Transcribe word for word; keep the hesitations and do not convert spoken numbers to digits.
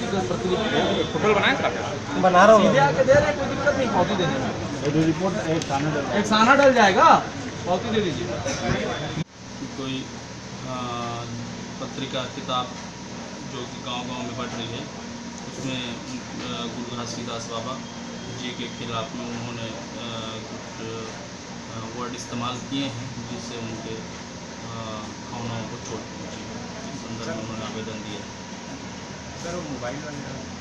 का प्रतिलिपि फोटो बनाए सर? बना रहा हूँ, सीधे आके दे रहे, कोई दिक्कत नहीं, पावती दे देना। रिपोर्ट एक थाना डल एक साना डल जाएगा, पावती दे दीजिए। कोई पत्रिका किताब जो कि गांव-गांव में बढ़ रही है, उसमें गुरु घासीदास बाबा जी के खिलाफ में उन्होंने कुछ वर्ड इस्तेमाल किए हैं जिससे उनके भावनाओं को चोट पहुँची। इस संदर्भ में उन्होंने आवेदन दिया। Sir mobile